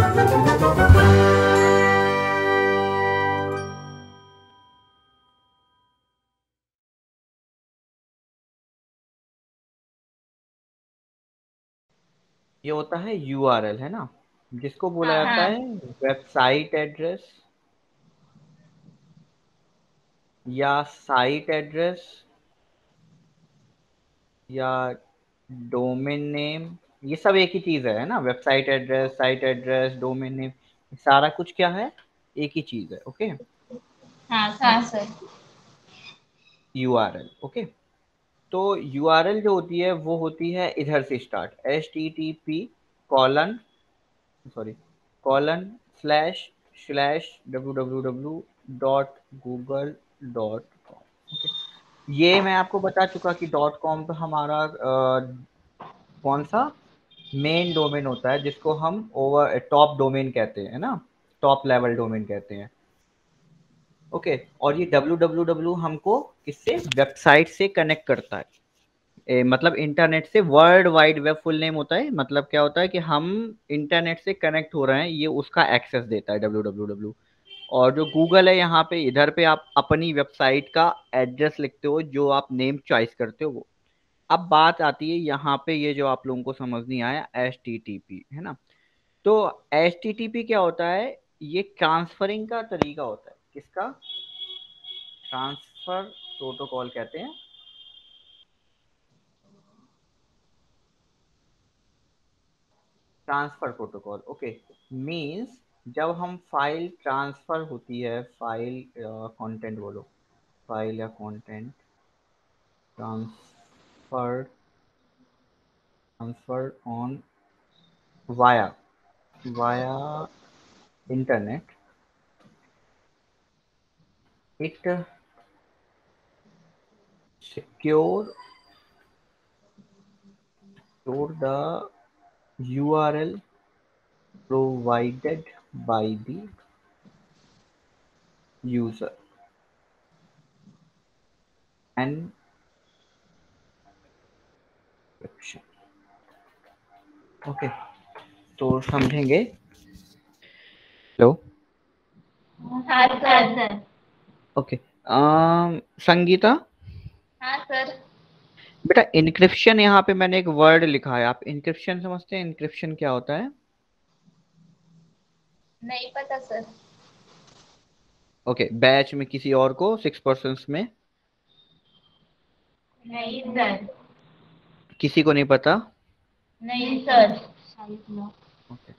ये होता है यूआरएल, है ना, जिसको बोला हाँ जाता है वेबसाइट एड्रेस या साइट एड्रेस या डोमेन नेम। ये सब एक ही चीज है ना, website address, site address, domain name, सारा कुछ क्या है, एक ही चीज है। ओके, हाँ हाँ सर। सर। यूआरएल। ओके, तो यूआरएल जो होती है वो होती है इधर से start, HTTP colon, sorry, colon slash slash www.google.com। Okay, ये मैं आपको बता चुका कि डॉट कॉम तो हमारा कौन सा मेन डोमेन होता है, जिसको हम ओवर टॉप डोमेन कहते हैं ना, टॉप लेवल डोमेन कहते हैं। ओके, और ये www हमको किससे, वेबसाइट से कनेक्ट करता है। मतलब इंटरनेट से, world wide web full name होता है, मतलब क्या होता है कि हम इंटरनेट से कनेक्ट हो रहे हैं, ये उसका एक्सेस देता है www। और जो गूगल है, यहाँ पे इधर पे आप अपनी वेबसाइट का एड्रेस लिखते हो, जो आप नेम चॉइस करते हो वो। अब बात आती है यहाँ पे, ये जो आप लोगों को समझ नहीं आया, HTTP, है ना। तो HTTP क्या होता है, ये ट्रांसफरिंग का तरीका होता है, किसका, ट्रांसफर प्रोटोकॉल कहते हैं। ट्रांसफर प्रोटोकॉल, ओके, मींस जब हम फाइल ट्रांसफर होती है, फाइल कंटेंट बोलो, फाइल या content transfer, transfer on via via internet, it secure the URL provided by the user encryption। Okay, तो समझेंगे। हेलो, हाँ हाँ सर। सर। ओके, संगीता, हाँ सर। बेटा इनक्रिप्शन, यहाँ पे मैंने एक वर्ड लिखा है, आप इनक्रिप्शन समझते हैं, इनक्रिप्शन क्या होता है। नहीं पता सर। ओके, बैच में किसी और को, 6 पर्सन में नहीं नहीं सर। सर। किसी को नहीं पता। नहीं नहीं सर। सर। शायद ना। ओके,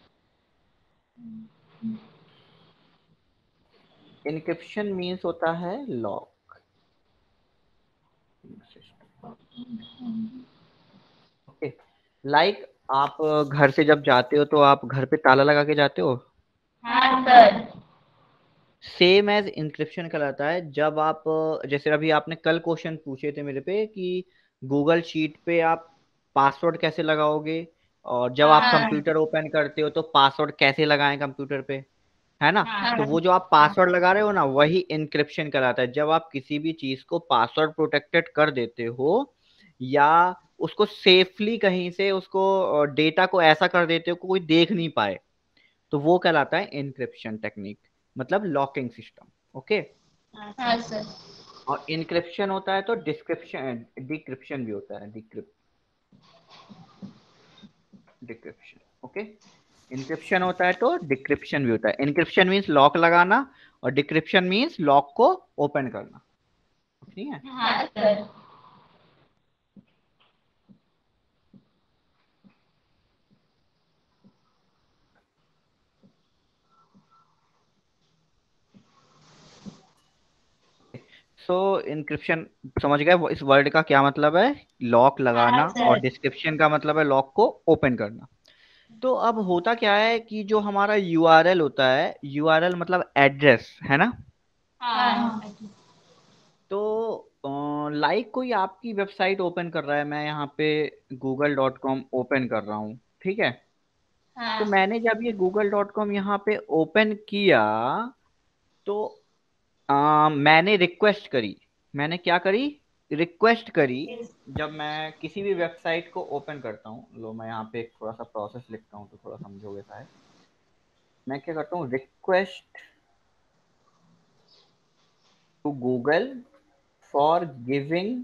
इनक्रिप्शन मीन्स होता है लॉक सिस्टम। ओके, लाइक आप घर से जब जाते हो तो आप घर पे ताला लगा के जाते हो, हाँ हाँ sir. Sir. Same as encryption कहलाता है। जब आप जैसे अभी आपने कल क्वेश्चन पूछे थे मेरे पे कि गूगल शीट पे आप पासवर्ड कैसे लगाओगे, और जब आप हाँ। कंप्यूटर ओपन करते हो तो पासवर्ड कैसे लगाएं कंप्यूटर पे, है ना। तो हाँ। वो जो आप पासवर्ड लगा रहे हो ना, वही इंक्रिप्शन कहलाता है। जब आप किसी भी चीज को पासवर्ड प्रोटेक्टेड कर देते हो, या उसको सेफली कहीं से उसको डेटा को ऐसा कर देते हो कि कोई देख नहीं पाए, तो वो कहलाता है इनक्रिप्शन टेक्निक, मतलब लॉकिंग सिस्टम। ओके, हाँ सर। और इनक्रिप्शन होता है तो डिस्क्रिप्शन, डिक्रिप्शन भी होता है, डिक्रिप्शन। ओके, इनक्रिप्शन होता है तो डिक्रिप्शन भी होता है। इनक्रिप्शन मीन्स लॉक लगाना, और डिक्रिप्शन मीन्स लॉक को ओपन करना, ठीक है। हाँ सर। सो इनक्रिप्शन समझ गए, इस वर्ड का क्या मतलब है, लॉक हाँ लगाना, और सर। डिस्क्रिप्शन का मतलब है लॉक को ओपन करना। तो अब होता क्या है कि जो हमारा यूआरएल होता है, यूआरएल मतलब एड्रेस, है ना। हाँ। हाँ तो लाइक कोई आपकी वेबसाइट ओपन कर रहा है, मैं यहाँ पे google.com ओपन कर रहा हूँ, ठीक है। तो हाँ। मैंने जब ये google.com यहाँ पे ओपन किया, तो मैंने रिक्वेस्ट करी, मैंने क्या करी, रिक्वेस्ट करी। जब मैं किसी भी वेबसाइट को ओपन करता हूँ, लो मैं यहाँ पे एक थोड़ा सा प्रोसेस लिखता हूँ तो थोड़ा समझोगे शायद। मैं क्या करता हूँ, request to Google for giving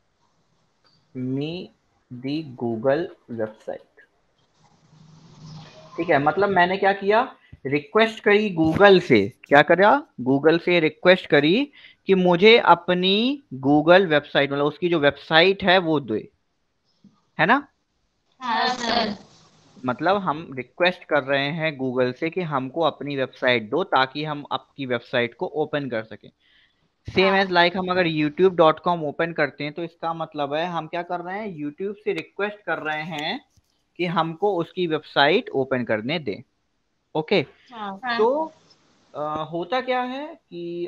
me the Google website. ठीक है, मतलब मैंने क्या किया, रिक्वेस्ट करी गूगल से, क्या करा, गूगल से रिक्वेस्ट करी कि मुझे अपनी गूगल वेबसाइट, मतलब उसकी जो वेबसाइट है वो दे, है ना। हाँ सर। मतलब हम रिक्वेस्ट कर रहे हैं गूगल से कि हमको अपनी वेबसाइट दो ताकि हम आपकी वेबसाइट को ओपन कर सकें। सेम एज लाइक हम अगर youtube.com ओपन करते हैं तो इसका मतलब है हम क्या कर रहे हैं, यूट्यूब से रिक्वेस्ट कर रहे हैं कि हमको उसकी वेबसाइट ओपन करने दें। ओके, हाँ। तो होता क्या है कि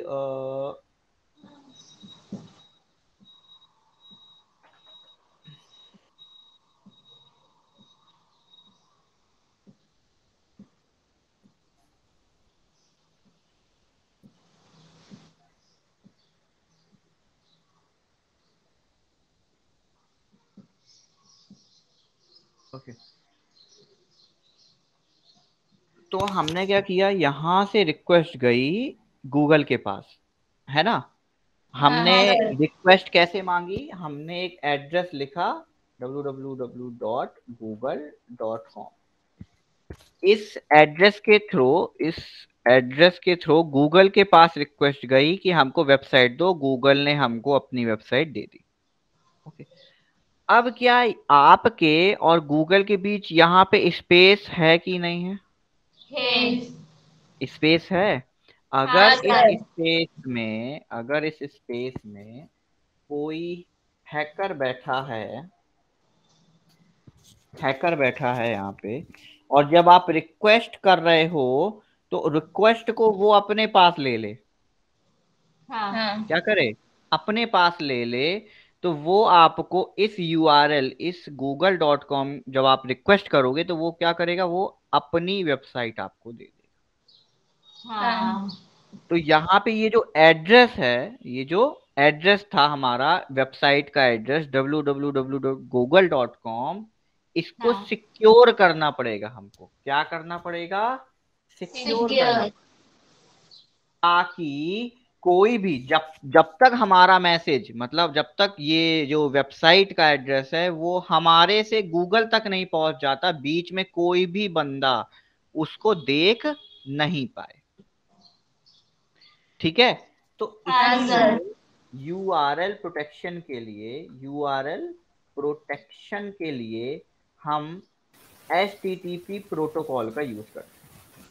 ओके, तो हमने क्या किया, यहां से रिक्वेस्ट गई गूगल के पास, है ना। हमने हाँ रिक्वेस्ट कैसे मांगी, हमने एक एड्रेस लिखा www.google.com। इस एड्रेस के थ्रू गूगल के पास रिक्वेस्ट गई कि हमको वेबसाइट दो, गूगल ने हमको अपनी वेबसाइट दे दी। ओके, अब क्या आपके और गूगल के बीच यहाँ पे स्पेस है कि नहीं है, है। स्पेस है। हाँ अगर सर। इस स्पेस में कोई हैकर बैठा है, यहाँ पे, और जब आप रिक्वेस्ट कर रहे हो तो रिक्वेस्ट को वो अपने पास ले ले, हाँ। क्या करे, अपने पास ले ले, तो वो आपको इस यूआरएल, इस google.com जब आप रिक्वेस्ट करोगे तो वो क्या करेगा, वो अपनी वेबसाइट आपको दे देगा। हाँ। तो यहाँ पे ये जो एड्रेस है, ये जो एड्रेस था हमारा वेबसाइट का एड्रेस www.google.com, इसको हाँ। सिक्योर करना पड़ेगा हमको, क्या करना पड़ेगा, सिक्योर करना, सिक्योर। ताकि कोई भी जब जब तक हमारा मैसेज, मतलब जब तक ये जो वेबसाइट का एड्रेस है वो हमारे से गूगल तक नहीं पहुंच जाता, बीच में कोई भी बंदा उसको देख नहीं पाए। ठीक है, तो हाँ सर। इसीलिए यूआरएल प्रोटेक्शन के लिए हम एचटीटीपी प्रोटोकॉल का यूज करते हैं।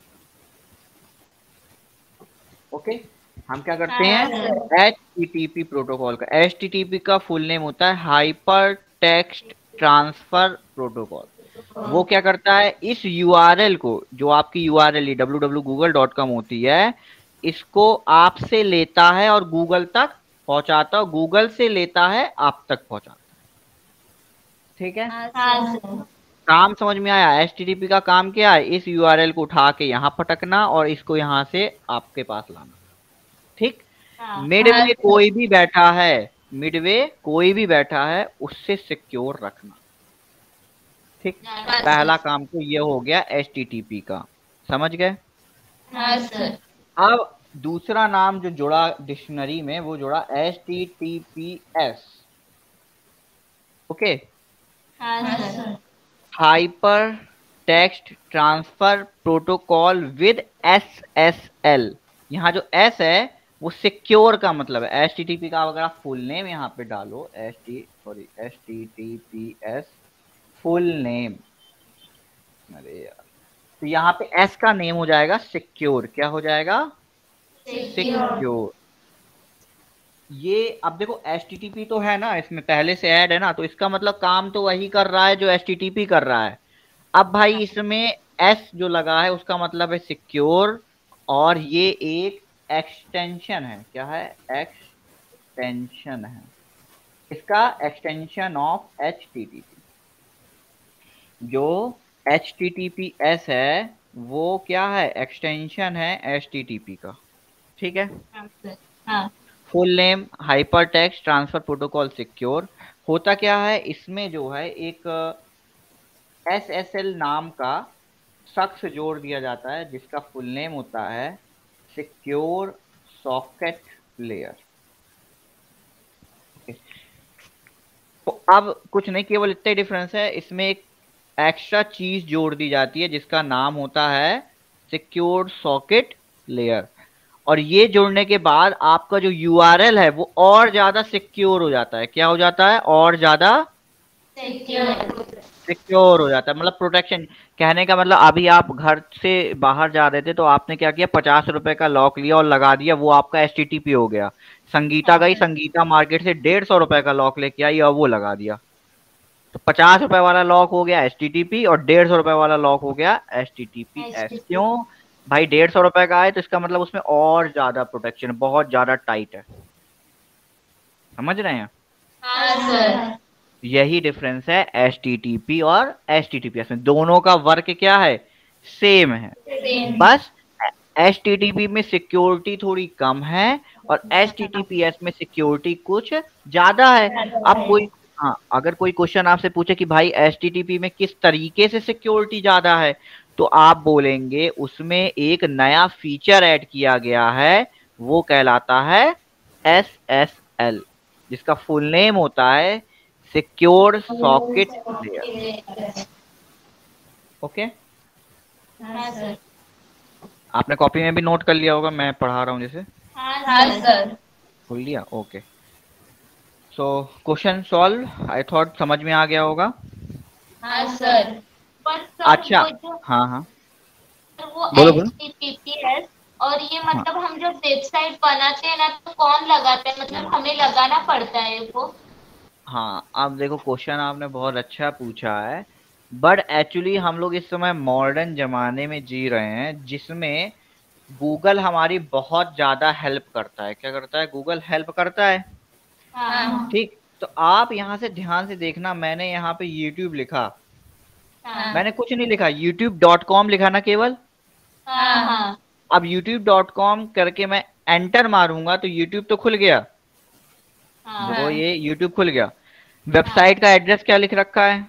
ओके, हम क्या करते हाँ हैं, एचटीटीपी प्रोटोकॉल का, एचटीटीपी का फुल नेम होता है हाइपर टेक्स्ट ट्रांसफर प्रोटोकॉल। वो क्या करता है, इस यूआरएल को, जो आपकी यूआरएल www.google.com होती है, इसको आपसे लेता है और गूगल तक पहुंचाता है, गूगल से लेता है आप तक पहुंचाता है। ठीक है, हाँ सर। काम समझ में आया। एचटीटीपी का काम क्या है, इस यूआरएल को उठा के यहाँ पटकना और इसको यहाँ से आपके पास लाना। ठीक, मिडवे कोई भी बैठा है, मिडवे कोई भी बैठा है उससे सिक्योर रखना। ठीक, पहला काम तो ये हो गया एचटीटीपी का, समझ गए। हाँ सर। अब दूसरा नाम जो जुड़ा डिक्शनरी में वो जुड़ा HTTPS। ओके, हाँ sir. Hyper text transfer protocol with SSL। यहाँ जो S है वो सिक्योर का मतलब है। HTTP का अगर आप फुल नेम यहाँ पे डालो, HTTPS फुल नेम, अरे यार, तो यहाँ पे S का नेम हो जाएगा सिक्योर, क्या हो जाएगा, सिक्योर। सिक्योर। ये अब देखो HTTP तो है ना, इसमें पहले से ऐड है ना, तो इसका मतलब काम तो वही कर रहा है जो HTTP कर रहा है। अब भाई इसमें S जो लगा है उसका मतलब है सिक्योर, और ये एक एक्सटेंशन है, क्या है, एक्सटेंशन है, इसका एक्सटेंशन ऑफ HTTP। जो HTTPS है वो क्या है, एक्सटेंशन है HTTP का। ठीक है, हाँ। Full name hyper text transfer protocol secure. होता क्या है, इसमें जो है एक SSL नाम का शख्स जोड़ दिया जाता है जिसका फुल नेम होता है सिक्योर सॉकेट लेयर। तो अब कुछ नहीं, केवल इतना ही डिफरेंस है, इसमें एक एक्स्ट्रा चीज जोड़ दी जाती है जिसका नाम होता है सिक्योर सॉकेट लेयर। और ये जोड़ने के बाद आपका जो यूआरएल है वो और ज्यादा सिक्योर हो जाता है। क्या हो जाता है? और ज्यादा सिक्योर हो जाता है, मतलब प्रोटेक्शन। कहने का मतलब, अभी आप घर से बाहर जा रहे थे तो आपने क्या किया, 50 रुपए का लॉक लिया और लगा दिया, वो आपका एचटीटीपी हो गया। संगीता गई, संगीता मार्केट से 150 रुपए का लॉक लेके आई और वो लगा दिया, तो 50 रुपए वाला लॉक हो गया एचटीटीपी और 150 रुपए वाला लॉक हो गया एचटीटीपीएस। क्यों भाई? 150 रुपए का है तो इसका मतलब उसमें और ज्यादा प्रोटेक्शन, बहुत ज्यादा टाइट है। समझ रहे हैं? हाँ सर। यही डिफरेंस है एचटीटीपी और एचटीटीपीएस में। दोनों का वर्क क्या है? सेम है। बस एचटीटीपी में सिक्योरिटी थोड़ी कम है और एचटीटीपीएस में सिक्योरिटी कुछ ज्यादा है। अब कोई, हाँ, अगर कोई क्वेश्चन आपसे पूछे कि भाई एचटीटीपी में किस तरीके से सिक्योरिटी ज्यादा है, तो आप बोलेंगे उसमें एक नया फीचर ऐड किया गया है, वो कहलाता है एसएसएल, जिसका फुल नेम होता है सिक्योर सॉकेट लेयर। ओके, हाँ सर। आपने कॉपी में भी नोट कर लिया होगा, मैं पढ़ा रहा हूँ जैसे। हाँ सर। खोल लिया? Okay. So question solve, I thought समझ में आ गया होगा। हाँ सर। पर सर अच्छा, वो जो हाँ हाँ, वो बोलो बोलो। HTTPS और ये हाँ मतलब हम जब वेबसाइट बनाते हैं ना तो कौन लगाता है, मतलब हमें लगाना पड़ता है वो? हाँ, अब देखो, क्वेश्चन आपने बहुत अच्छा पूछा है, बट एक्चुअली हम लोग इस समय मॉडर्न जमाने में जी रहे हैं जिसमें गूगल हमारी बहुत ज्यादा हेल्प करता है। क्या करता है? गूगल हेल्प करता है। हाँ ठीक, तो आप यहाँ से ध्यान से देखना, मैंने यहाँ पे यूट्यूब लिखा, हाँ मैंने कुछ नहीं लिखा, youtube.com लिखा ना केवल। हाँ हाँ अब youtube.com करके मैं एंटर मारूंगा तो यूट्यूब तो खुल गया। देखो, हाँ ये यूट्यूब खुल गया। वेबसाइट का एड्रेस क्या लिख रखा है?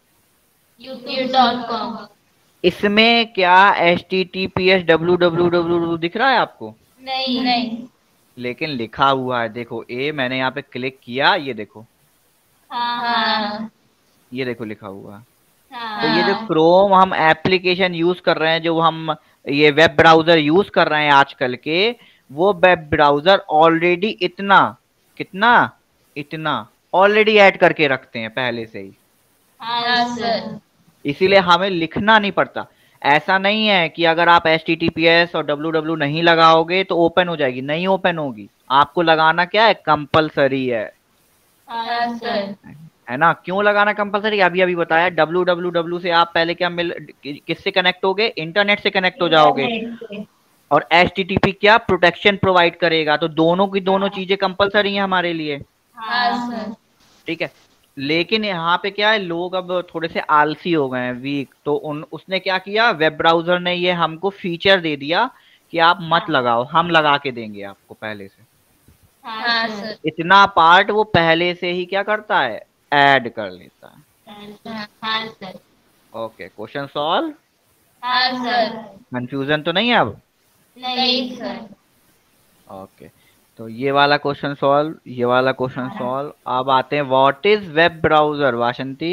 youtube.com। इसमें क्या HTTPS www दिख रहा है आपको? नहीं नहीं। लेकिन लिखा हुआ है, देखो, मैंने यहाँ पे क्लिक किया, ये देखो, हाँ हाँ ये देखो लिखा हुआ है। तो ये जो हाँ क्रोम हम एप्लीकेशन यूज कर रहे हैं, जो हम ये वेब ब्राउजर यूज कर रहे हैं आजकल के, वो वेब ब्राउजर ऑलरेडी इतना, कितना, इतना ऑलरेडी ऐड करके रखते हैं पहले से ही। हाँ सर। इसीलिए हमें लिखना नहीं पड़ता। ऐसा नहीं है कि अगर आप HTTPS और www नहीं लगाओगे तो ओपन हो जाएगी, नहीं ओपन होगी। आपको लगाना क्या है? कंपलसरी हाँ सर। है ना? क्यों लगाना कंपलसरी? अभी अभी बताया, www से आप पहले क्या किससे कनेक्ट होगे? इंटरनेट से कनेक्ट हो जाओगे। और HTTP क्या प्रोटेक्शन प्रोवाइड करेगा, तो दोनों की दोनों चीजें कंपलसरी हैं हमारे लिए। हाँ सर। ठीक है। लेकिन यहाँ पे क्या है, लोग अब थोड़े से आलसी हो गए हैं, वीक, तो उसने क्या किया, वेब ब्राउजर ने ये हमको फीचर दे दिया कि आप मत लगाओ, हम लगा के देंगे आपको पहले से। हाँ सर। इतना पार्ट वो पहले से ही क्या करता है, ऐड कर लेता है। हाँ सर। Okay, question solve. हाँ सर। कंफ्यूजन तो नहीं है अब? नहीं सर। ओके, तो ये वाला क्वेश्चन सॉल्व, ये वाला क्वेश्चन सॉल्व। अब आते हैं, what is web browser, Vasanti?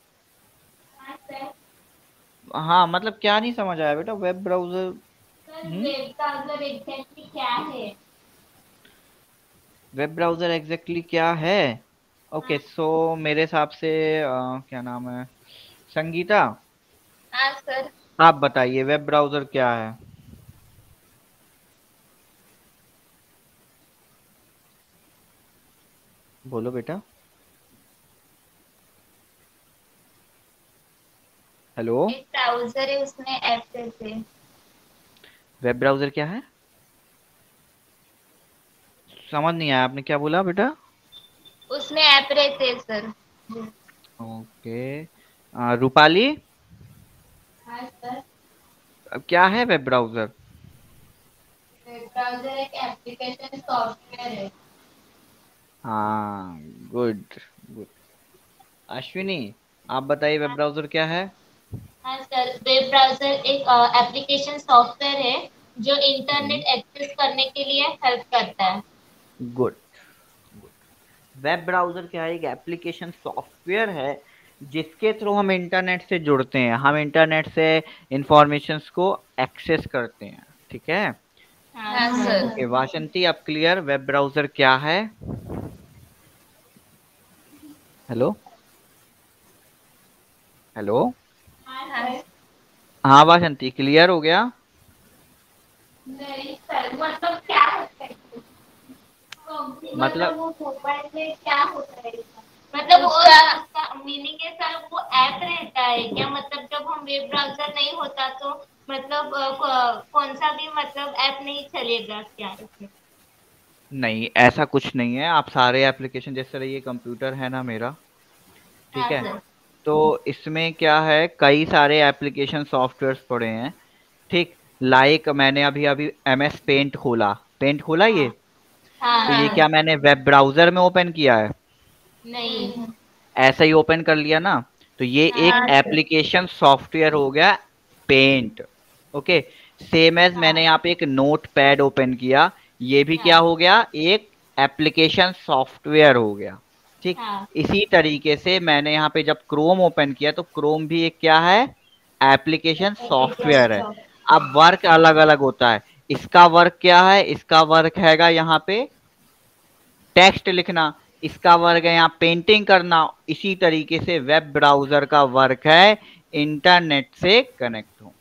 हाँ, मतलब क्या नहीं समझ आया बेटा, web browser? Web browser exactly क्या है? वेब ब्राउजर एग्जैक्टली क्या है? ओके, सो मेरे हिसाब से क्या नाम है, संगीता, हाँ सर। आप बताइए वेब ब्राउजर क्या है? बोलो बेटा। हेलो। एक ब्राउजर है उसमें एक्सेस है। वेब ब्राउजर क्या है? समझ नहीं आया, आपने क्या बोला बेटा? उसमें ऐप रहते हैं सर। ओके, रूपाली, हाँ सर। अब क्या है वेब ब्राउजर? वेब ब्राउजर एक एप्लीकेशन सॉफ्टवेयर है। हाँ, गुड गुड। अश्विनी, आप बताइए वेब ब्राउजर क्या है? हाँ सर, वेब ब्राउजर एक एप्लीकेशन सॉफ्टवेयर है जो इंटरनेट एक्सेस करने के लिए हेल्प करता है। गुड। वेब ब्राउजर क्या है? एक एप्लीकेशन सॉफ्टवेयर है जिसके थ्रू हम इंटरनेट से जुड़ते हैं, हम इंटरनेट से इंफॉर्मेशंस को एक्सेस करते हैं। ठीक है। हाँ सर। ओके वासंती, अब क्लियर वेब ब्राउजर क्या है? Hello hello. हाँ। हाँ वासंती, क्लियर हो गया? नहीं सर, मतलब क्या होता है? मतलब मतलब वो मोबाइल में क्या होता है? मतलब उसका मीनिंग है सर, वो ऐप रहता है क्या? मतलब जब हम वेब ब्राउजर नहीं होता तो मतलब कौन सा भी मतलब ऐप नहीं चलेगा क्या इसमें? नहीं, ऐसा कुछ नहीं है। आप सारे एप्लीकेशन, जैसे ये कंप्यूटर है ना मेरा, ठीक हाँ है, सर। तो इसमें क्या है, कई सारे एप्लीकेशन सॉफ्टवेयर्स पड़े हैं। ठीक। लाइक मैंने अभी अभी एम एस पेंट खोला, पेंट खोला ये, हाँ हाँ तो ये हाँ। क्या मैंने वेब ब्राउजर में ओपन किया है? नहीं। ऐसा ही ओपन कर लिया ना। तो ये एक हाँ सर। एप्लीकेशन सॉफ्टवेयर हो गया, पेंट। ओके। सेम एज मैंने हाँ यहाँ पे एक नोट पैड ओपन किया, ये भी क्या हाँ हो गया, एक एप्लीकेशन सॉफ्टवेयर हो गया। ठीक। हाँ। इसी तरीके से मैंने यहाँ पे जब क्रोम ओपन किया तो क्रोम भी एक क्या है, एप्लीकेशन एप्लीकेशन सॉफ्टवेयर है। अब सॉफ्टवेयर। वर्क अलग अलग होता है। इसका वर्क क्या है, इसका वर्क हैगा यहाँ पे टेक्स्ट लिखना, इसका वर्क है यहाँ पेंटिंग करना। इसी तरीके से वेब ब्राउजर का वर्क है इंटरनेट से कनेक्ट हो।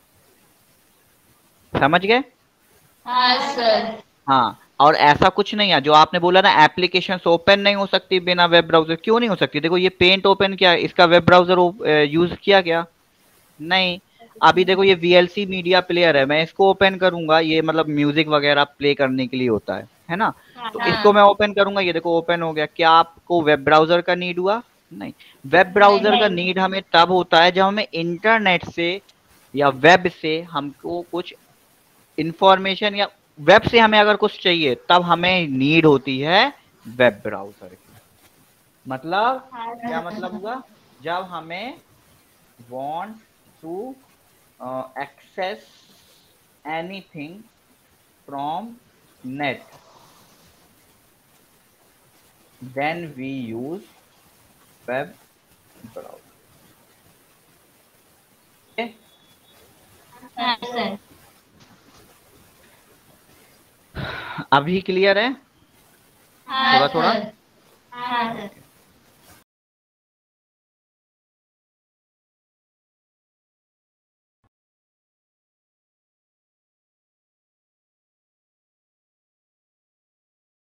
समझ गए? हाँ सर। हाँ। और ऐसा कुछ नहीं है जो आपने बोला ना, एप्लीकेशन ओपन नहीं हो सकती बिना वेब ब्राउजर, क्यों नहीं हो सकती? देखो ये पेंट ओपन किया, इसका वेब ब्राउजर यूज किया क्या? नहीं। अभी देखो ये वीएलसी मीडिया प्लेयर है, मैं इसको ओपन करूंगा, ये मतलब म्यूजिक वगैरह प्ले करने के लिए होता है ना? तो इसको हाँ। मैं ओपन करूंगा, ये देखो ओपन हो गया। क्या आपको वेब ब्राउजर का नीड हुआ? नहीं। वेब ब्राउजर का नहीं। नीड हमें तब होता है जब हमें इंटरनेट से या वेब से हमको कुछ इंफॉर्मेशन, या वेब से हमें अगर कुछ चाहिए, तब हमें नीड होती है वेब ब्राउजर की। मतलब हाँ क्या सर। मतलब हुआ? जब हमें want to access anything from net, then we use web browser. Okay? हाँ सर। अभी क्लियर है? हाँ थोड़ा थोड़ा। सर। हाँ सर।